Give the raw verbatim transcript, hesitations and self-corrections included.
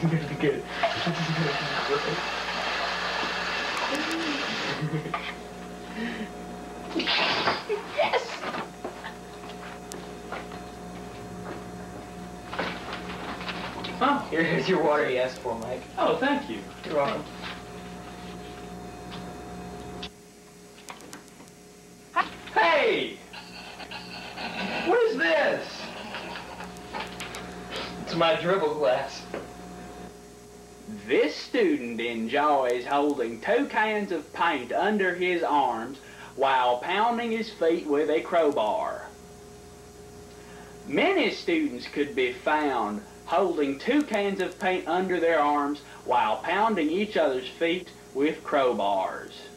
Good. Yes! Oh, here's your water you asked for, Mike. Oh, thank you. You're welcome. Hey! What is this? It's my dribble glass. This student enjoys holding two cans of paint under his arms while pounding his feet with a crowbar. Many students could be found holding two cans of paint under their arms while pounding each other's feet with crowbars.